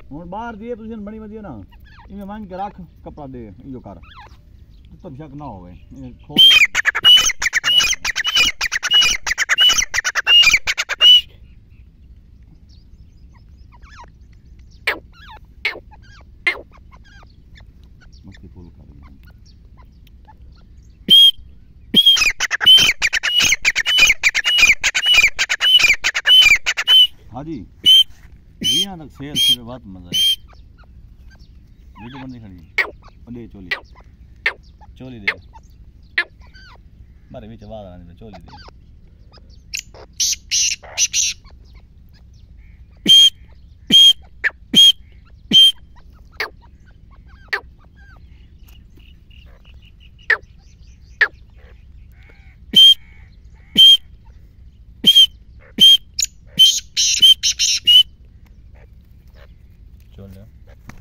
ਹੁਣ ਬਾਹਰ ਦੀ ਪੋਜੀਸ਼ਨ ਬਣੀ ਵਧੀਆ ਨਾ ਇਵੇਂ ਮੰਗ ਕੇ ਰੱਖ ਕਪੜਾ ਦੇ ਇਹੋ ਕਰ तो शक ना हो खोल मस्ती फुल कर हाँ जी यहाँ तक सेल से बहुत मजा है वीडियो बंदी खड़ी दे चोली दे मारे बीच आवाज आने में चोली दे चल